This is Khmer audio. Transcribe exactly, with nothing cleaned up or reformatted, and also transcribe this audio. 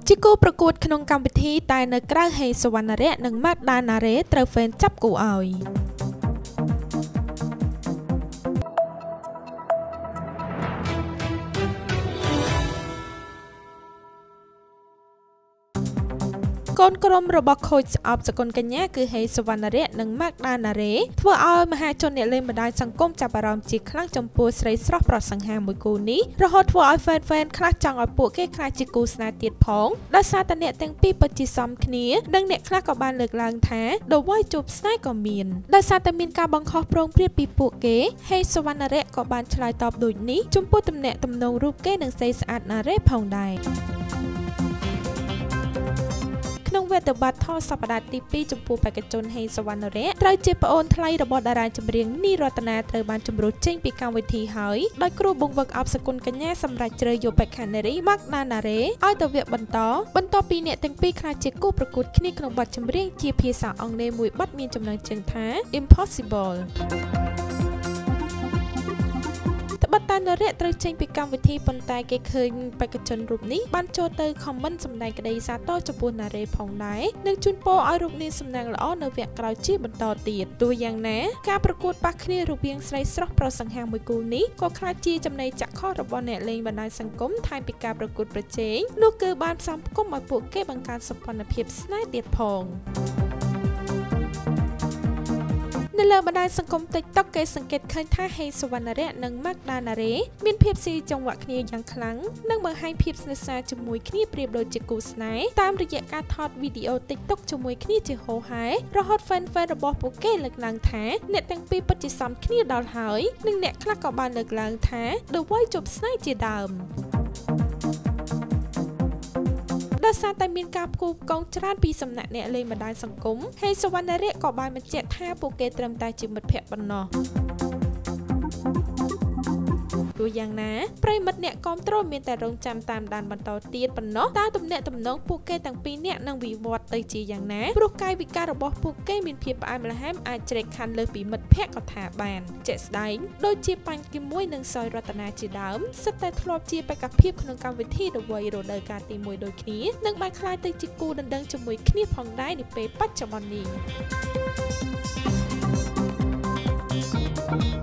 ជីគូប្រកួតក្នុងកម្មវិធីតែនៅក្រៅហេសវណ្ណរៈនិងម៉ាក់ដាណារ៉េត្រូវហ្វេនចាប់គូឲ្យកូនក្រុមរបស់ខូចស្អប់សកុនកញ្ញាគឺហេសវណ្ណរៈនិងម៉ាក់ដាណារ៉េធ្វើឲ្យមហាជនអ្នកលេងបណ្ដាញសង្គមចាប់អារម្មណ៍ជាខ្លាំងចំពោះស្រីស្រស់ប្រសង្ហាមួយគូនេះរហូតធ្វើឲ្យហ្វេនហ្វេនខ្លះចង់ឲ្យពួកគេខ្លាចជាគូស្នេហ៍ទៀតផងដោយសារតែអ្នកទាំងពីរពិតជាសមគ្នានិងអ្នកខ្លះក៏បានលើកឡើងថាដល់វ័យជួបស្នេហ៍ក៏មានដោយសារតែមានការបង្ខំប្រងព្រាតពីពួកគេហេសវណ្ណរៈក៏បានឆ្លើយតបដូចនេះចំពោះទំនាក់ទំនងរូបគេនិងស្រីស្អាតណារ៉េផងដែរក្នុងវគ្គដេបាតថតសប្តាហ៍ទីពីរចំពោះបេក្ខជនហេសវណ្ណរៈត្រូវជាប្អូនថ្លៃរបស់តារាចម្រៀងនីរតនាត្រូវបានជំរុញចេញពីកម្មវិធីហើយដោយគ្រូបង្វឹកអបសគុណកញ្ញាសម្រាប់ជ្រើសយកបេក្ខនារីម៉ាក់ដាណារ៉េឲ្យទៅវគ្គបន្តបន្ទាប់ពីអ្នកទាំងពីរខ្លាចជាគូប្រកួតគ្នាក្នុងបទចម្រៀងជាភាសាអង់គ្លេសមួយបទមានចំណងជើងថា Impossibleបតានរៈត្រូវចេញពីកម្មវិធីប៉ុន្តែគេឃើញបេក្ខជនរូបនេះបានចូលទៅខមមិនសម្ដែងក្តីសាទរចំពោះណារ៉េផងដែរនិងជូនពរឲ្យរូបនាងសំណាងល្អនៅវគ្គក្រោយជាបន្តទៀតទោះយ៉ាងណាការប្រកួតប៉ះគ្នារវាងស្រីស្រស់ប្រសង្ហាមួយគូនេះក៏ខ្លាចជាចំណីចក្ខុរបស់អ្នកលេងបណ្ដាញសង្គមថែមពីការប្រកួតប្រជែងនោះគឺបានផ្សំផ្គុំឲ្យពួកគេបង្កើនសម្ព័ន្ធភាពស្នេហ៍ទៀតផងនៅលើបណ្ដាញសង្គម TikTok គេសង្កេតឃើញថាហេសវណ្ណរៈនិងម៉ាក់ដាណារ៉េមានភាពស៊ីចង្វាក់គ្នាយ៉ាងខ្លាំងនិងបង្ហាញភាពស្និទ្ធស្នាលជាមួយគ្នាប្រៀបដូចជាគូស្នេហ៍តាមរយៈការថតវីដេអូ TikTok ជាមួយគ្នាជាហូរហែរហូត fan fan របស់ពួកគេលើកឡើងថាអ្នកទាំងពីរពិតជាសមគ្នាដល់ហើយនិងអ្នកខ្លះក៏បានលើកឡើងថាដល់វ័យជប់ស្នេហ៍ជាដើមដោយសារតែមានការផ្គូផ្គងច្រើនពីសំណាក់អ្នកលេងបណ្ដាញសង្គមហេសវណ្ណរៈក៏បានបញ្ជាក់ថាពួកគេត្រឹមតែជាមិត្តភក្តិប៉ុណ្ណោះទោះយ៉ាងណាប្រិមិត្តអ្នកគាំទ្រមានតែរងចាំតាមដានបន្តទៀតប៉ុណ្ណោះតើទំនាក់ទំនងពួកគេទាំងពីរនាក់នឹងវិវត្តទៅជាយ៉ាងណាព្រោះកាយវិការរបស់ពួកគេមានភាពផ្អែមល្ហែមអាចជ្រែកខណ្ឌលើពីមិត្តភក្តិក៏ថាបានជាក់ស្ដែងដូចជាបាញ់គីមួយនិងសយរតនាជាដើមសិតតែធ្លាប់ជាបេក្ខភាពក្នុងកម្មវិធីរវ័យរដូវកាលទីមួយដូចគ្នានិងបានក្លាយទៅជាគូដណ្ដឹងជាមួយគ្នាផងដែរនាពេលបច្ចុប្បន្ននេះ